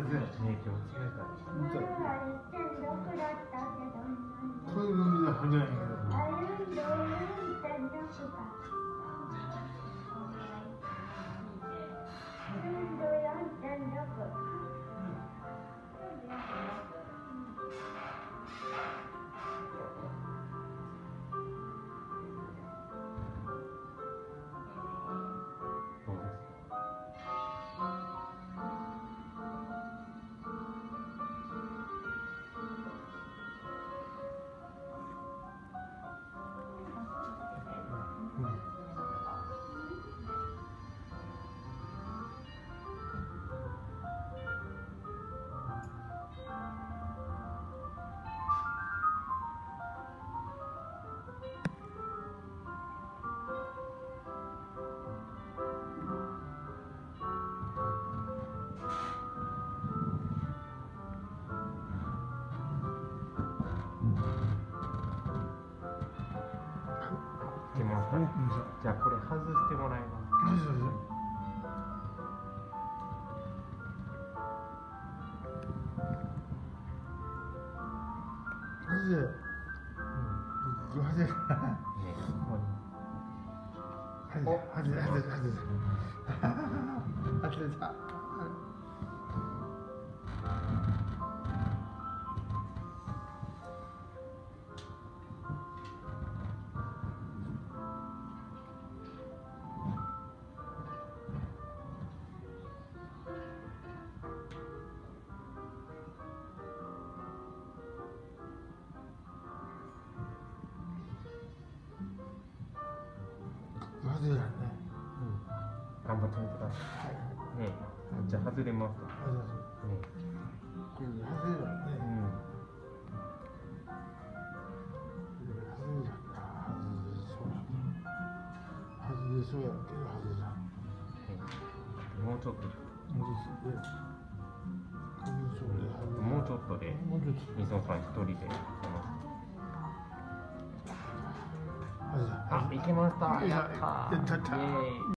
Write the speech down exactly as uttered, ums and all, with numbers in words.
ね、気をつけたい。 こういうのみんな早いけど。 じゃあこれ外してもらいます。 外せ。うん。外せ。ね、外せ。外せ。外せ。外せた。外れだね。 頑張ってみてください。ね、じゃあ外れます。ね、 これ外れだね。うん。外れだな。外れそうやけど外れだ。 もうちょっと。 もうちょっとで。 もうちょっとで。みそさん一人で。あ、いけました。やったー。イエーイ。